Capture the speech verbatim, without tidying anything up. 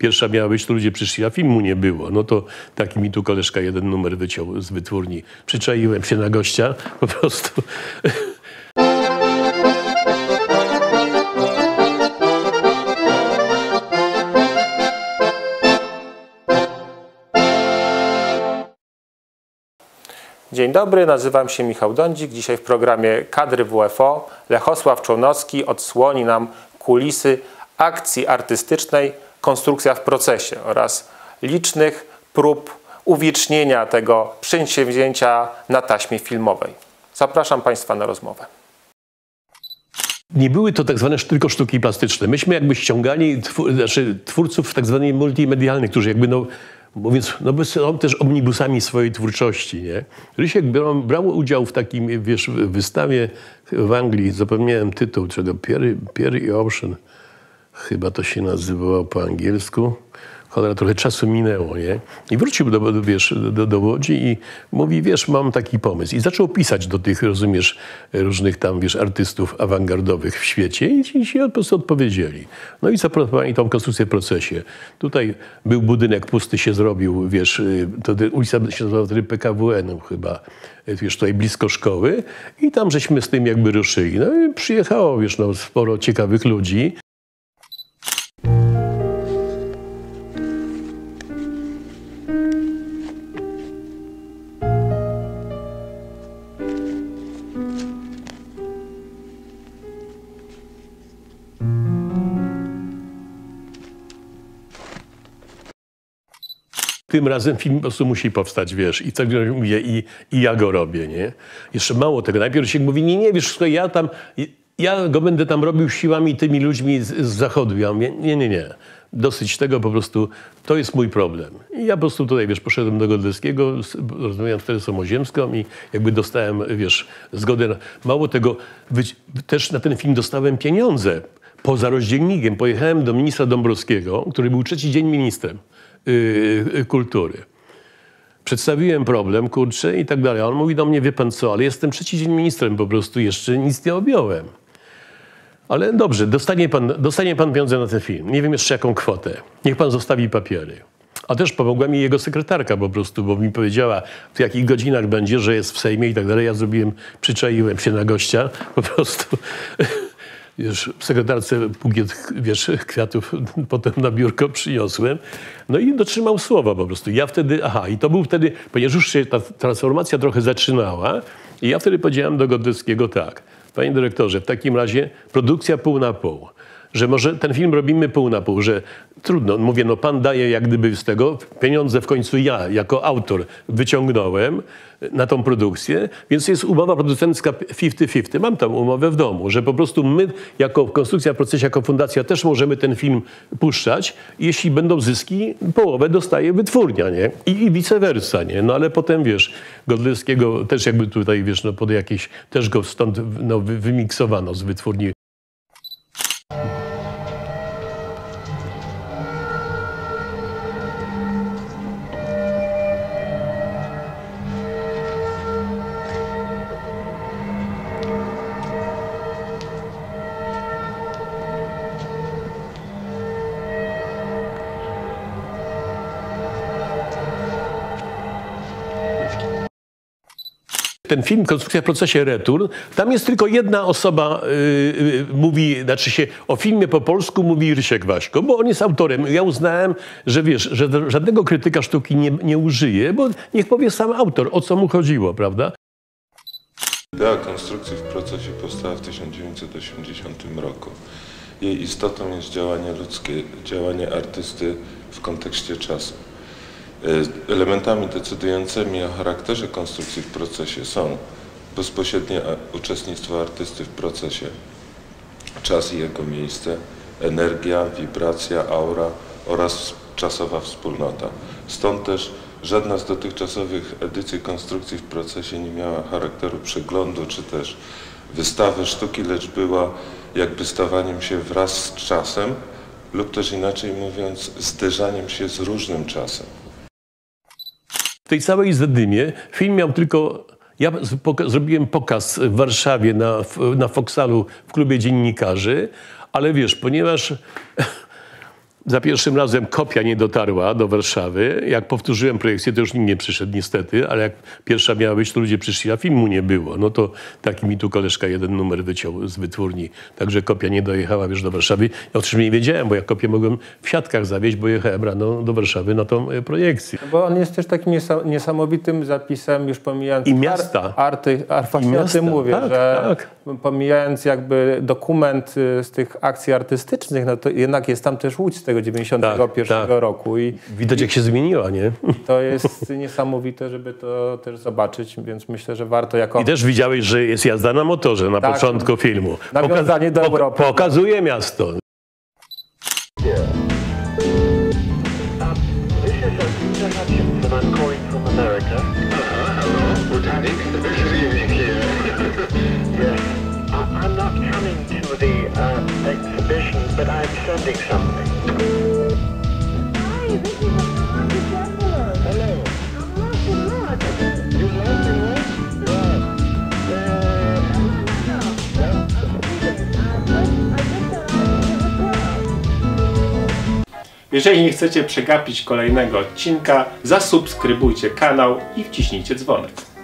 pierwsza miała być, to ludzie przyszli, a filmu nie było. No to taki mi tu koleżka jeden numer wyciął z wytwórni. Przyczaiłem się na gościa, po prostu. Dzień dobry, nazywam się Michał Dądzik. Dzisiaj w programie Kadry W F O Lechosław Członowski odsłoni nam kulisy akcji artystycznej Konstrukcja w procesie oraz licznych prób uwiecznienia tego przedsięwzięcia na taśmie filmowej. Zapraszam Państwa na rozmowę. Nie były to tak zwane tylko sztuki plastyczne. Myśmy jakby ściągali twór, znaczy twórców tak zwanych multimedialnych, którzy jakby no, mówiąc, no są też omnibusami swojej twórczości, nie? Rysiek brał, brał udział w takim, wiesz, wystawie w Anglii, zapomniałem tytuł, czego Pierre, Pierre i Ocean, chyba to się nazywało po angielsku. Cholera, trochę czasu minęło, nie? I wrócił do, wiesz, do, do Łodzi i mówi, wiesz, mam taki pomysł. I zaczął pisać do tych, rozumiesz, różnych tam, wiesz, artystów awangardowych w świecie i ci się po prostu odpowiedzieli. No i zaproponowali tą konstrukcję w procesie. Tutaj był budynek pusty, się zrobił, wiesz, to ulica się nazywała wtedy P K W N chyba, wiesz, tutaj blisko szkoły i tam żeśmy z tym jakby ruszyli. No i przyjechało, wiesz, no, sporo ciekawych ludzi. Tym razem film po prostu musi powstać, wiesz, i tak mówię, i, i ja go robię, nie? Jeszcze mało tego, najpierw się mówi, nie, nie, wiesz, słuchaj, ja tam, ja go będę tam robił siłami tymi ludźmi z, z zachodu. Ja mówię, nie, nie, nie, dosyć tego, po prostu, to jest mój problem. I ja po prostu tutaj, wiesz, poszedłem do Godlewskiego, rozmawiałem z Teresą Oziemską i jakby dostałem, wiesz, zgodę. Na, mało tego, też na ten film dostałem pieniądze. Poza rozdzielnikiem pojechałem do ministra Dąbrowskiego, który był trzeci dzień ministrem Yy, kultury. Przedstawiłem problem, kurczę, i tak dalej. A on mówi do mnie, wie pan co, ale jestem trzeci dzień ministrem, po prostu jeszcze nic nie objąłem. Ale dobrze, dostanie pan, dostanie pan pieniądze na ten film. Nie wiem jeszcze jaką kwotę. Niech pan zostawi papiery. A też pomogła mi jego sekretarka po prostu, bo mi powiedziała, w jakich godzinach będzie, że jest w Sejmie i tak dalej. Ja zrobiłem, przyczaiłem się na gościa, po prostu. Wiesz, w sekretarce bukiet, wiesz, kwiatów potem na biurko przyniosłem. No i dotrzymał słowa po prostu. Ja wtedy, aha, i to był wtedy, ponieważ już się ta transformacja trochę zaczynała, i ja wtedy powiedziałem do Godlewskiego tak, panie dyrektorze, w takim razie produkcja pół na pół. Że może ten film robimy pół na pół, że trudno, mówię, no pan daje jak gdyby z tego, pieniądze w końcu ja jako autor wyciągnąłem na tą produkcję, więc jest umowa producencka pięćdziesiąt pięćdziesiąt. Mam tam umowę w domu, że po prostu my jako Konstrukcja w procesie, jako fundacja też możemy ten film puszczać. Jeśli będą zyski, połowę dostaje wytwórnia, nie? I, i vice versa, nie? No ale potem, wiesz, Godlewskiego też jakby tutaj, wiesz, no pod jakieś, też go stąd no, wymiksowano z wytwórni. Ten film Konstrukcja w procesie Return, tam jest tylko jedna osoba, yy, yy, mówi, znaczy się o filmie po polsku mówi Rysiek Waśko, bo on jest autorem. Ja uznałem, że wiesz, że żadnego krytyka sztuki nie, nie użyje, bo niech powie sam autor, o co mu chodziło, prawda? Idea konstrukcji w procesie powstała w tysiąc dziewięćset osiemdziesiątym roku. Jej istotą jest działanie ludzkie, działanie artysty w kontekście czasu. Elementami decydującymi o charakterze konstrukcji w procesie są bezpośrednie uczestnictwo artysty w procesie, czas i jego miejsce, energia, wibracja, aura oraz czasowa wspólnota. Stąd też żadna z dotychczasowych edycji konstrukcji w procesie nie miała charakteru przeglądu czy też wystawy sztuki, lecz była jakby stawaniem się wraz z czasem lub też inaczej mówiąc zderzaniem się z różnym czasem. W tej całej zadymie film miał tylko... Ja poka zrobiłem pokaz w Warszawie na, na Foksalu w klubie dziennikarzy, ale wiesz, ponieważ Za pierwszym razem kopia nie dotarła do Warszawy. Jak powtórzyłem projekcję, to już nikt nie przyszedł niestety, ale jak pierwsza miała być, to ludzie przyszli, a filmu nie było. No to taki mi tu koleżka jeden numer wyciął z wytwórni. Także kopia nie dojechała już do Warszawy. Ja o czym nie wiedziałem, bo ja kopię mogłem w siatkach zawieźć, bo jechałem rano do Warszawy na tą e, projekcję. Bo on jest też takim niesa- niesamowitym zapisem, już pomijając I miasta. Ar- arty, ar- właśnie I miasta. o tym mówię, Tak, że tak. pomijając jakby dokument y, z tych akcji artystycznych, no to jednak jest tam też Łódź z tego dziewięćdziesiątego pierwszego Tak, tak. roku i Widać, jak się zmieniła, nie? to jest niesamowite, żeby to też zobaczyć, więc myślę, że warto jako... I też widziałeś, że jest jazda na motorze na Tak. początku filmu. Nawiązanie do Europy. Pokazuje miasto. I'm calling from America. Uh-huh, hello. Botanic. Yes. I- I'm not coming to the uh, exhibition, but I'm sending something. Hi, this is Alejandro Chandler. Hello. I'm lost in luck. You lost in what? Right. Uh, No, no, no. I just arrived in the hotel. Jeżeli nie chcecie przegapić kolejnego odcinka, zasubskrybujcie kanał i wciśnijcie dzwonek.